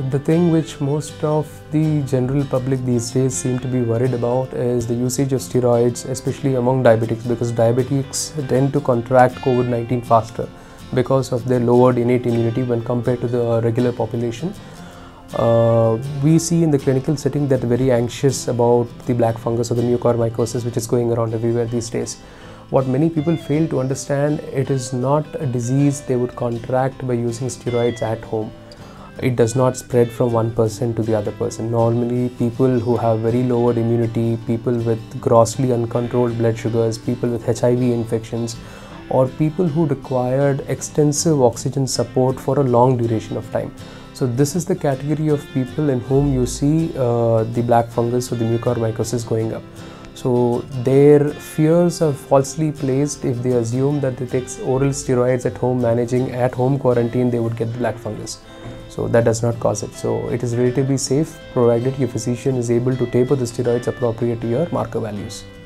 The thing which most of the general public these days seem to be worried about is the usage of steroids, especially among diabetics, because diabetics tend to contract COVID-19 faster because of their lowered innate immunity when compared to the regular population. We see in the clinical setting that they're very anxious about the black fungus or the mucormycosis, which is going around everywhere these days. What many people fail to understand, it is not a disease they would contract by using steroids at home. It does not spread from one person to the other person. Normally, people who have very lowered immunity, people with grossly uncontrolled blood sugars, people with HIV infections, or people who required extensive oxygen support for a long duration of time. So this is the category of people in whom you see the black fungus or the mucormycosis going up. So their fears are falsely placed if they assume that they take oral steroids at home, managing at home quarantine, they would get the black fungus. So that does not cause it. So it is relatively safe provided your physician is able to taper the steroids appropriate to your marker values.